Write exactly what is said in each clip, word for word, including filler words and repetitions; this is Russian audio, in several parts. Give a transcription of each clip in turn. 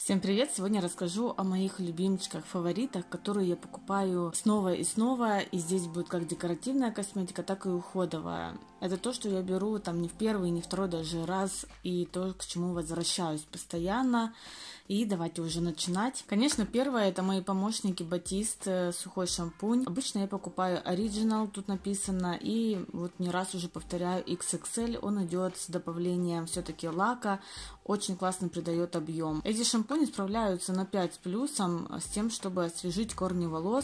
Всем привет! Сегодня расскажу о моих любимчиках, фаворитах, которые я покупаю снова и снова. И здесь будет как декоративная косметика, так и уходовая. Это то, что я беру там не в первый, не второй даже раз, и то, к чему возвращаюсь постоянно. И давайте уже начинать. Конечно, первое это мои помощники Batiste сухой шампунь. Обычно я покупаю Original, тут написано, и вот не раз уже повторяю икс икс эль. Он идет с добавлением все-таки лака, очень классно придает объем. Эти шампуни справляются на пять с плюсом с тем, чтобы освежить корни волос.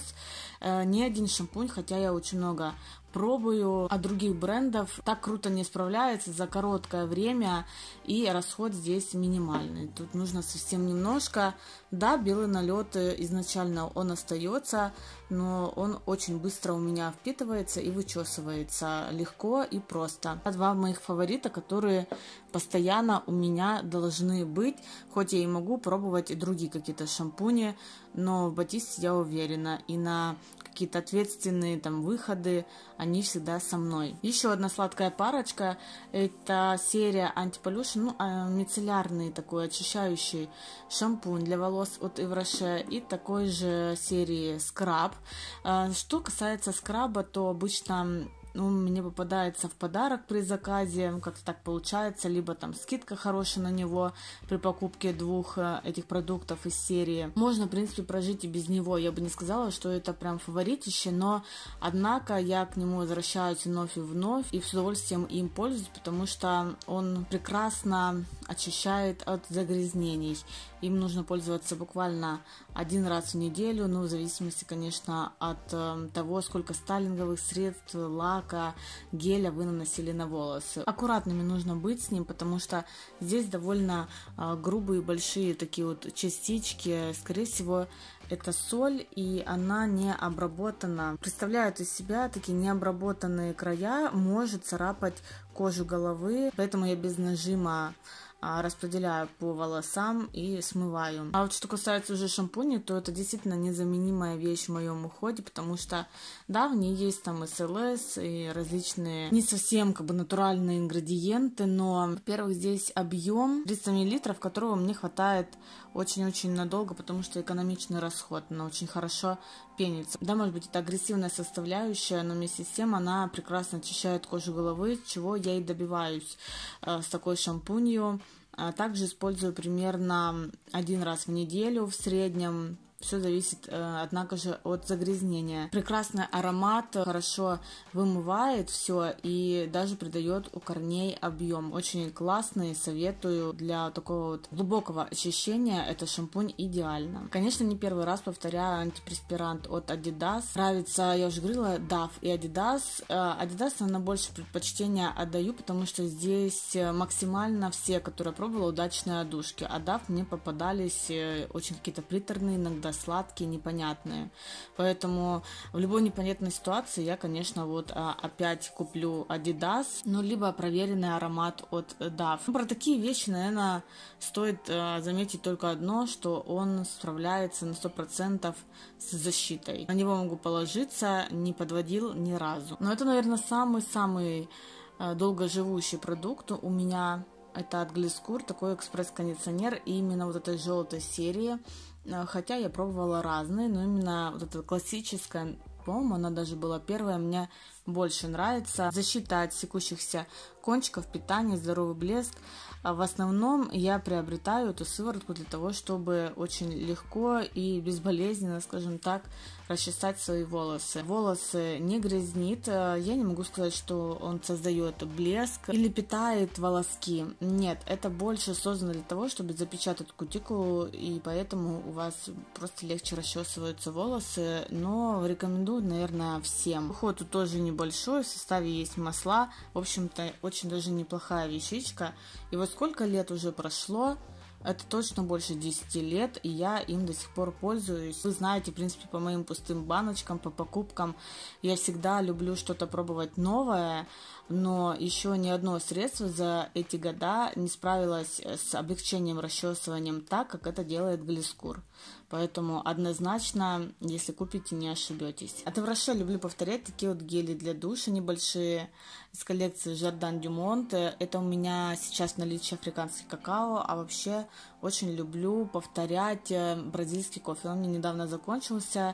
Ни один шампунь, хотя я очень много пробую от других брендов, так круто не справляется за короткое время, и расход здесь минимальный. Тут нужно совсем немножко. Да, белый налет изначально он остается, но он очень быстро у меня впитывается и вычесывается легко и просто. Два моих фаворита, которые постоянно у меня должны быть, хоть я и могу пробовать и другие какие-то шампуни, но в Batiste я уверена, и на какие-то ответственные там выходы они всегда со мной. Еще одна сладкая парочка, это серия Anti-Pollution, ну, мицеллярный такой очищающий шампунь для волос от Yves Rocher, и такой же серии скраб. Что касается скраба, то обычно он мне попадается в подарок при заказе, как-то так получается, либо там скидка хорошая на него при покупке двух этих продуктов из серии. Можно, в принципе, прожить и без него. Я бы не сказала, что это прям фаворитище, но, однако, я к нему возвращаюсь вновь и вновь, и с удовольствием им пользуюсь, потому что он прекрасно очищает от загрязнений. Им нужно пользоваться буквально один раз в неделю, ну, в зависимости, конечно, от э, того, сколько стайлинговых средств, лака, геля вы наносили на волосы. Аккуратными нужно быть с ним, потому что здесь довольно э, грубые, большие такие вот частички. Скорее всего, это соль, и она не обработана. Представляют из себя такие необработанные края, может царапать кожу головы, поэтому я без нажима распределяю по волосам и смываю. А вот что касается уже шампуней, то это действительно незаменимая вещь в моем уходе, потому что, да, в ней есть там эс эл эс и различные не совсем как бы натуральные ингредиенты, но, во-первых, здесь объем триста миллилитров, которого мне хватает очень-очень надолго, потому что экономичный расход, она очень хорошо пенится. Да, может быть, это агрессивная составляющая, но вместе с тем она прекрасно очищает кожу головы, чего я и добиваюсь э, с такой шампунью. А также использую примерно один раз в неделю в среднем. Все зависит, однако же, от загрязнения. Прекрасный аромат, хорошо вымывает все и даже придает у корней объем. Очень классный, советую для такого вот глубокого очищения. Это шампунь идеально. Конечно, не первый раз повторяю антипреспирант от Adidas. Нравится, я уже говорила, дав и Adidas. Adidas на больше предпочтения отдаю, потому что здесь максимально все, которые я пробовала, удачные одушки. А дав мне попадались очень какие-то приторные, иногда сладкие, непонятные. Поэтому в любой непонятной ситуации я, конечно, вот а, опять куплю Adidas, ну, либо проверенный аромат от дав. Ну, про такие вещи, наверное, стоит а, заметить только одно, что он справляется на сто процентов с защитой. На него могу положиться, не подводил ни разу. Но это, наверное, самый-самый а, долгоживущий продукт у меня. Это от Gliscour, такой экспресс-кондиционер, и именно вот этой желтой серии. Хотя я пробовала разные, но именно вот эта классическая, по-моему, она даже была первая, мне больше нравится. Защита от секущихся кончиков, питание, здоровый блеск. В основном я приобретаю эту сыворотку для того, чтобы очень легко и безболезненно, скажем так, расчесать свои волосы. Волосы не грязнит. Я не могу сказать, что он создает блеск или питает волоски. Нет, это больше создано для того, чтобы запечатать кутикулу, и поэтому у вас просто легче расчесываются волосы. Но рекомендую, наверное, всем. Уход тут тоже небольшой, в составе есть масла. В общем-то, очень даже неплохая вещичка. И вот сколько лет уже прошло, это точно больше десяти лет, и я им до сих пор пользуюсь. Вы знаете, в принципе, по моим пустым баночкам, по покупкам, я всегда люблю что-то пробовать новое, но еще ни одно средство за эти года не справилось с облегчением расчесыванием так, как это делает Gliscour. Поэтому однозначно, если купите, не ошибетесь. От Yves Rocher люблю повторять такие вот гели для душа небольшие из коллекции Jardin du Monde. Это у меня сейчас в наличии африканский какао, а вообще очень люблю повторять бразильский кофе. Он мне недавно закончился,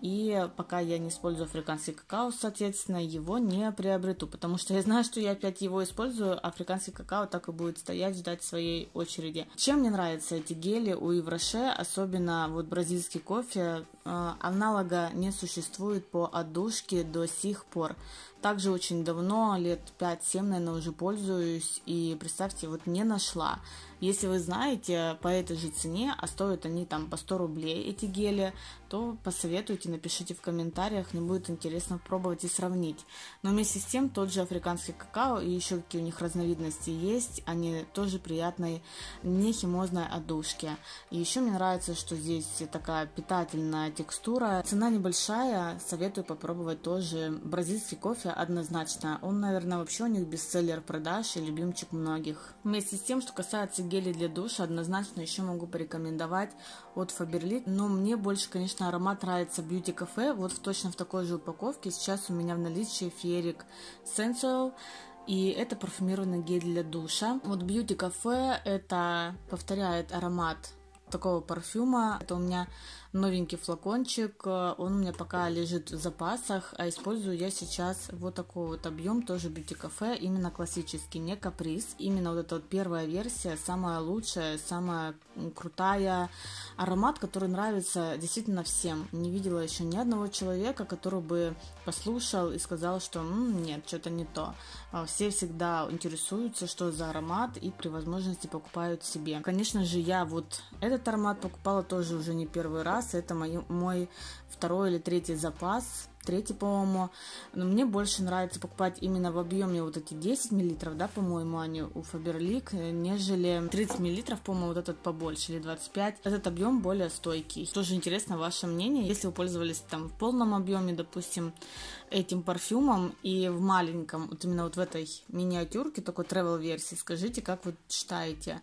и пока я не использую африканский какао, соответственно, его не приобрету, потому что я знаю, что я опять его использую, африканский какао так и будет стоять, ждать своей очереди. Чем мне нравятся эти гели у Yves Rocher, особенно вот бразильский кофе, аналога не существует по отдушке до сих пор. Также очень давно, лет пять-семь, наверное, уже пользуюсь, и, представьте, вот не нашла. Если вы знаете по этой же цене, а стоят они там по сто рублей, эти гели, то посоветуйте, напишите в комментариях, мне будет интересно пробовать и сравнить. Но вместе с тем, тот же африканский какао и еще какие у них разновидности есть, они тоже приятной, не химозной отдушки. И еще мне нравится, что здесь такая питательная текстура. Цена небольшая, советую попробовать тоже бразильский кофе однозначно. Он, наверное, вообще у них бестселлер продаж и любимчик многих. Вместе с тем, что касается гелей для душа, однозначно еще могу порекомендовать от Faberlic, но мне больше, конечно, аромат нравится Beauty Cafe, вот в, точно в такой же упаковке. Сейчас у меня в наличии Феерик Sensual, и это парфюмированный гель для душа. Вот Beauty Cafe это повторяет аромат такого парфюма. Это у меня новенький флакончик, он у меня пока лежит в запасах, а использую я сейчас вот такой вот объем, тоже Beauty Cafe, именно классический, не каприз. Именно вот эта вот первая версия, самая лучшая, самая крутая. Аромат, который нравится действительно всем. Не видела еще ни одного человека, который бы послушал и сказал, что М, нет, что-то не то. Все всегда интересуются, что за аромат, и при возможности покупают себе. Конечно же, я вот этот аромат покупала тоже уже не первый раз. Это мой, мой второй или третий запас. Третий, по-моему. Но мне больше нравится покупать именно в объеме вот эти десять миллилитров, да, по-моему, они у Faberlic, нежели тридцать миллилитров, по-моему, вот этот побольше, или двадцать пять. Этот объем более стойкий. Тоже интересно ваше мнение. Если вы пользовались там в полном объеме, допустим, этим парфюмом и в маленьком, вот именно вот в этой миниатюрке, такой travel версии, скажите, как вы считаете,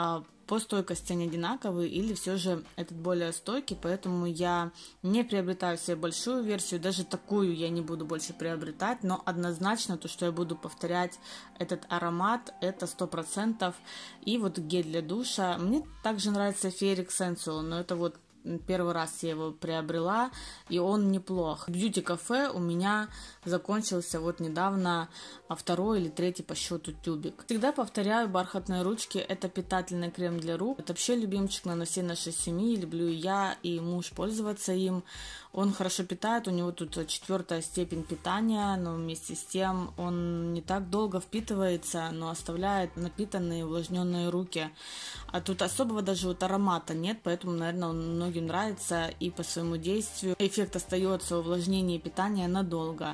по стойкости они одинаковые или все же этот более стойкий, поэтому я не приобретаю себе большую версию, даже такую я не буду больше приобретать, но однозначно то, что я буду повторять этот аромат, это сто процентов. И вот гель для душа, мне также нравится Феерик Sensual, но это вот первый раз я его приобрела, и он неплох. Beauty Cafe у меня закончился вот недавно, а второй или третий по счету тюбик. Всегда повторяю, бархатные ручки — это питательный крем для рук. Это вообще любимчик на всей нашей семьи, люблю и я, и муж пользоваться им. Он хорошо питает, у него тут четвертая степень питания, но вместе с тем он не так долго впитывается, но оставляет напитанные, увлажненные руки. А тут особого даже вот аромата нет, поэтому, наверное, он многим нравится и по своему действию. Эффект остается увлажнения и питания надолго.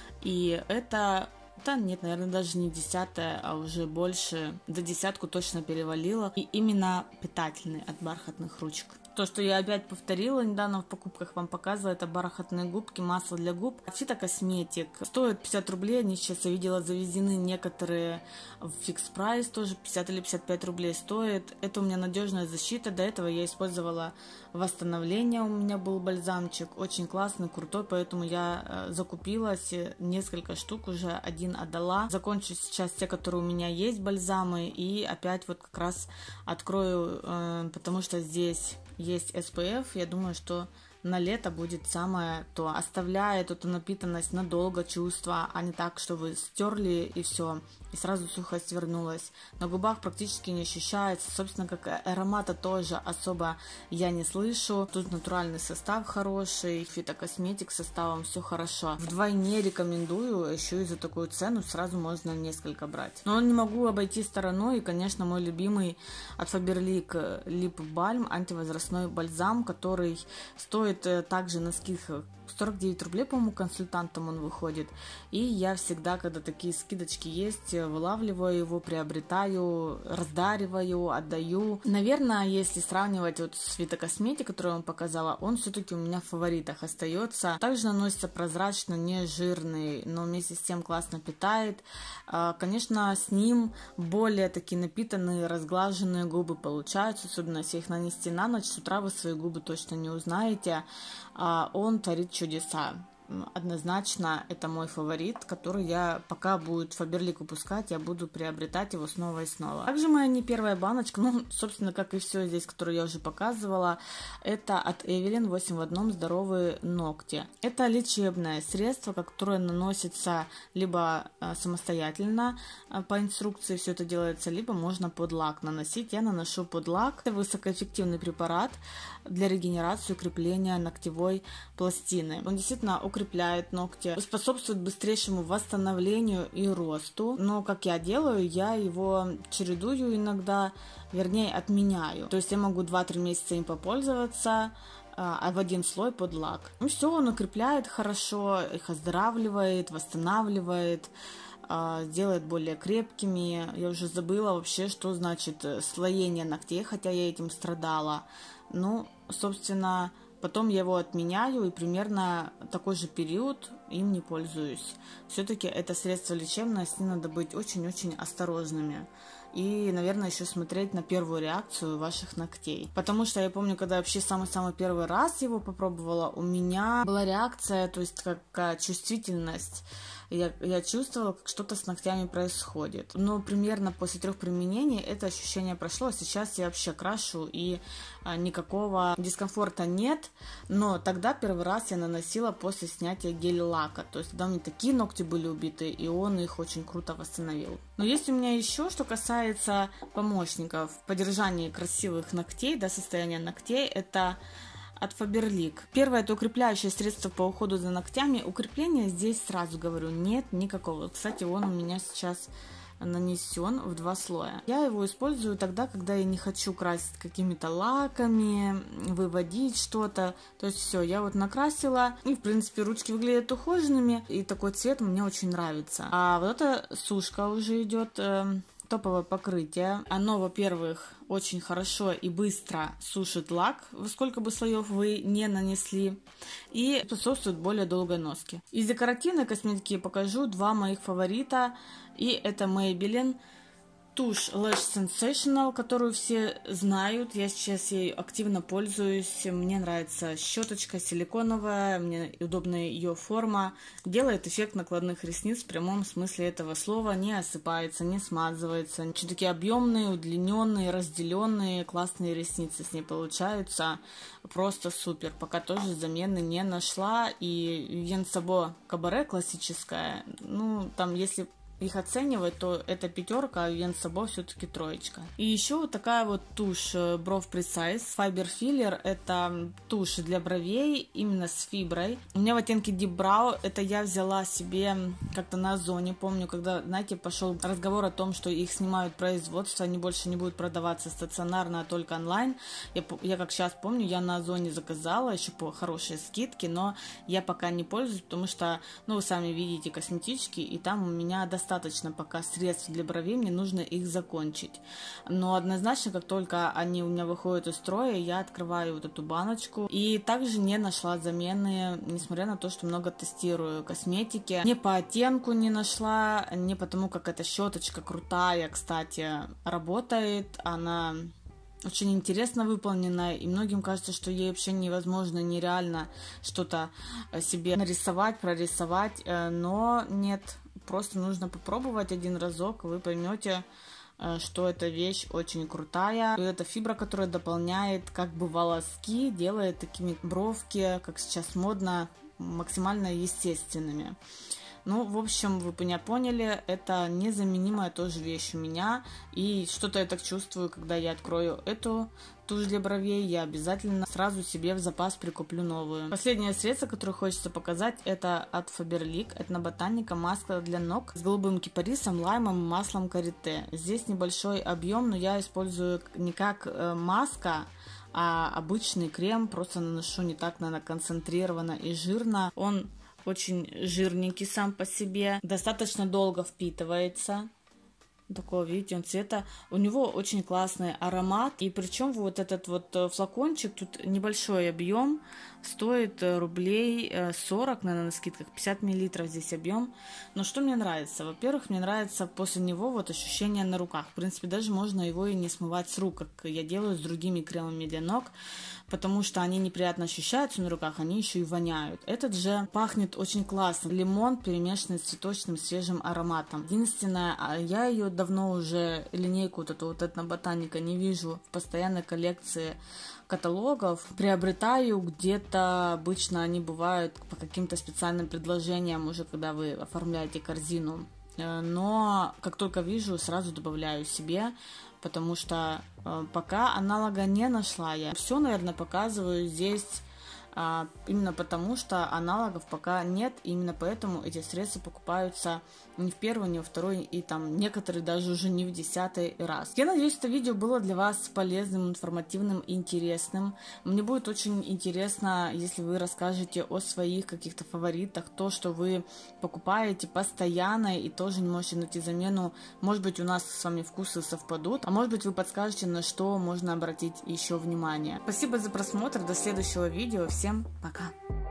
И это... Да, нет, наверное, даже не десятая, а уже больше, до десятку точно перевалило. И именно питательный от бархатных ручек. То, что я опять повторила недавно в покупках, вам показывала, это бархатные губки, масло для губ. Фитокосметик. Стоит пятьдесят рублей, они сейчас, я видела, завезены некоторые в фикс прайс, тоже пятьдесят или пятьдесят пять рублей стоит. Это у меня надежная защита, до этого я использовала восстановление, у меня был бальзамчик, очень классный, крутой, поэтому я закупилась, несколько штук уже, один отдала. Закончу сейчас те, которые у меня есть, бальзамы, и опять вот как раз открою, потому что здесь есть эс пэ эф, я думаю, что на лето будет самое то. Оставляет эту напитанность надолго чувства, а не так, что вы стерли и все, и сразу сухость вернулась. На губах практически не ощущается, собственно, как аромата тоже особо я не слышу. Тут натуральный состав хороший, фитокосметик с составом, все хорошо. Вдвойне рекомендую, еще и за такую цену сразу можно несколько брать. Но не могу обойти стороной, и, конечно, мой любимый от Faberlic Lip Balm антивозрастной бальзам, который стоит также на скидках сорок девять рублей, по-моему, консультантом он выходит. И я всегда, когда такие скидочки есть, вылавливаю его, приобретаю, раздариваю, отдаю. Наверное, если сравнивать вот с фитокосметикой, которую я вам показала, он все-таки у меня в фаворитах остается. Также наносится прозрачно, не жирный, но вместе с тем классно питает. Конечно, с ним более такие напитанные, разглаженные губы получаются, особенно если их нанести на ночь. С утра вы свои губы точно не узнаете. Он творит чудеса. однозначно это мой фаворит, который я, пока будет Faberlic выпускать, я буду приобретать его снова и снова. Также моя не первая баночка, ну, собственно, как и все здесь, которое я уже показывала, это от Эвелин восемь в одном здоровые ногти. Это лечебное средство, которое наносится либо самостоятельно по инструкции, все это делается, либо можно под лак наносить. Я наношу под лак. Это высокоэффективный препарат для регенерации и укрепления ногтевой пластины. Он действительно укрепляет ногти, способствует быстрейшему восстановлению и росту. Но как я делаю, я его чередую иногда, вернее отменяю. То есть я могу два-три месяца им попользоваться, а в один слой под лак. Ну все, он укрепляет хорошо, их оздоравливает, восстанавливает, делает более крепкими. Я уже забыла вообще, что значит слоение ногтей, хотя я этим страдала. Ну, собственно, потом я его отменяю и примерно такой же период им не пользуюсь. Все-таки это средство лечебное, с ним надо быть очень-очень осторожными. И, наверное, еще смотреть на первую реакцию ваших ногтей. Потому что я помню, когда вообще самый-самый первый раз его попробовала, у меня была реакция, то есть какая чувствительность. Я, я чувствовала, как что-то с ногтями происходит. Но примерно после трех применений это ощущение прошло. Сейчас я вообще крашу, и а, никакого дискомфорта нет. Но тогда первый раз я наносила после снятия гель-лака. То есть тогда у меня такие ногти были убиты, и он их очень круто восстановил. Но есть у меня еще, что касается помощников в поддержании красивых ногтей, да, состояния ногтей, это от Faberlic. Первое — это укрепляющее средство по уходу за ногтями. Укрепления здесь, сразу говорю, нет никакого. Кстати, он у меня сейчас нанесен в два слоя. Я его использую тогда, когда я не хочу красить какими-то лаками, выводить что-то. То есть все, я вот накрасила, и в принципе ручки выглядят ухоженными, и такой цвет мне очень нравится. А вот эта сушка уже идет, э, топовое покрытие. Оно, во-первых, очень хорошо и быстро сушит лак, во сколько бы слоев вы не нанесли, и способствует более долгой носке. Из декоративной косметики я покажу два моих фаворита, и это Maybelline тушь Lash Sensational, которую все знают. Я сейчас ей активно пользуюсь. Мне нравится щеточка силиконовая, мне удобна ее форма. Делает эффект накладных ресниц в прямом смысле этого слова. Не осыпается, не смазывается. Очень такие объемные, удлиненные, разделенные, классные ресницы с ней получаются. Просто супер. Пока тоже замены не нашла. И Вивьен Сабо Кабаре классическая. Ну, там, если их оценивать, то это пятерка, а Вивьен Сабо все-таки троечка. И еще вот такая вот тушь Brow Precise Fiber Filler. Это тушь для бровей именно с фиброй. У меня в оттенке Deep Brow. Это я взяла себе как-то на Озоне. Помню, когда, знаете, пошел разговор о том, что их снимают производство, они больше не будут продаваться стационарно, а только онлайн. Я, я как сейчас помню, я на Озоне заказала еще по хорошей скидке, но я пока не пользуюсь, потому что, ну, вы сами видите косметички, и там у меня достаточно Достаточно пока средств для бровей, мне нужно их закончить. Но однозначно, как только они у меня выходят из строя, я открываю вот эту баночку. И также не нашла замены, несмотря на то, что много тестирую косметики. Не по оттенку не нашла, не потому, как эта щеточка крутая, кстати, работает. Она очень интересно выполнена, и многим кажется, что ей вообще невозможно, нереально что-то себе нарисовать, прорисовать, но нет. Просто нужно попробовать один разок, вы поймете, что эта вещь очень крутая. Это фибра, которая дополняет как бы волоски, делает такими бровки, как сейчас модно, максимально естественными. Ну, в общем, вы меня поняли, это незаменимая тоже вещь у меня. И что-то я так чувствую, когда я открою эту тушь для бровей, я обязательно сразу себе в запас прикуплю новую. Последнее средство, которое хочется показать, это от Faberlic. Это Ботаника маска для ног с голубым кипарисом, лаймом и маслом карите. Здесь небольшой объем, но я использую не как маска, а обычный крем. Просто наношу не так, наверное, концентрированно и жирно. Он очень жирненький сам по себе, достаточно долго впитывается. Такого, видите, он цвета. У него очень классный аромат. И причем вот этот вот флакончик, тут небольшой объем, стоит рублей сорок, наверное, на скидках, пятьдесят миллилитров здесь объем. Но что мне нравится? Во-первых, мне нравится после него вот ощущение на руках. В принципе, даже можно его и не смывать с рук, как я делаю с другими кремами для ног, потому что они неприятно ощущаются на руках, они еще и воняют. Этот же пахнет очень классно. Лимон, перемешанный с цветочным свежим ароматом. Единственное, я ее давно уже, линейку вот эту вот этноботаника, не вижу в постоянной коллекции каталогов. Приобретаю где-то, обычно они бывают по каким-то специальным предложениям уже, когда вы оформляете корзину. Но как только вижу, сразу добавляю себе, потому что э, пока аналога не нашла я. Все, наверное, показываю здесь э, именно потому, что аналогов пока нет, именно поэтому эти средства покупаются не в первый, не во второй, и там некоторые даже уже не в десятый раз. Я надеюсь, это видео было для вас полезным, информативным и интересным. Мне будет очень интересно, если вы расскажете о своих каких-то фаворитах, то, что вы покупаете постоянно и тоже не можете найти замену. Может быть, у нас с вами вкусы совпадут, а может быть, вы подскажете, на что можно обратить еще внимание. Спасибо за просмотр, до следующего видео, всем пока!